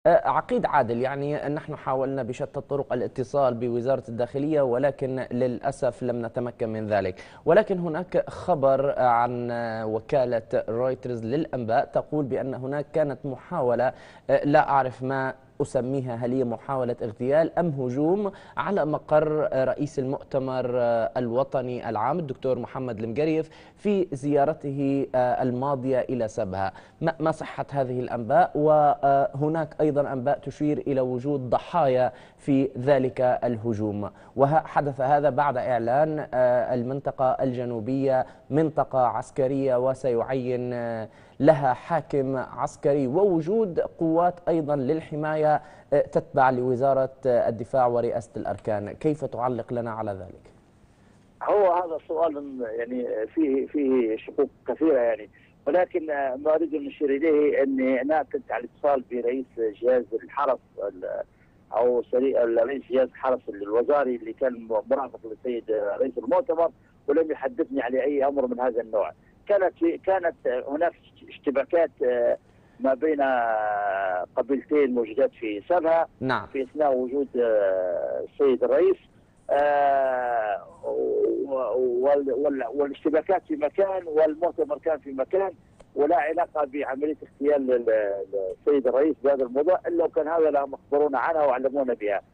عقيد عادل، يعني نحن حاولنا بشتى الطرق الاتصال بوزارة الداخلية، ولكن للأسف لم نتمكن من ذلك. ولكن هناك خبر عن وكالة رويترز للأنباء تقول بأن هناك كانت محاولة، لا أعرف ما أسميها، هل هي محاولة اغتيال أم هجوم على مقر رئيس المؤتمر الوطني العام الدكتور محمد المقريف في زيارته الماضية إلى سبها. ما صحة هذه الأنباء؟ وهناك أيضا أنباء تشير إلى وجود ضحايا في ذلك الهجوم، وحدث هذا بعد إعلان المنطقة الجنوبية منطقة عسكرية، وسيعين لها حاكم عسكري، ووجود قوات أيضا للحماية تتبع لوزارة الدفاع ورئاسة الأركان. كيف تعلق لنا على ذلك؟ هو هذا السؤال يعني فيه شقوق كثيره يعني، ولكن ما اريد ان اشير اليه اني انا كنت على اتصال برئيس جهاز الحرس او رئيس جهاز الحرس الوزاري اللي كان مرافق للسيد رئيس المؤتمر، ولم يحدثني على اي امر من هذا النوع. كانت هناك اشتباكات ما بين قبيلتين موجودات في سبها نعم. في اثناء وجود السيد الرئيس، والاشتباكات في مكان والمؤتمر كان في مكان، ولا علاقه بعمليه اغتيال السيد الرئيس بهذا الموضوع، الا وكان هذا لهم اخبرونا عنها وعلمونا بها.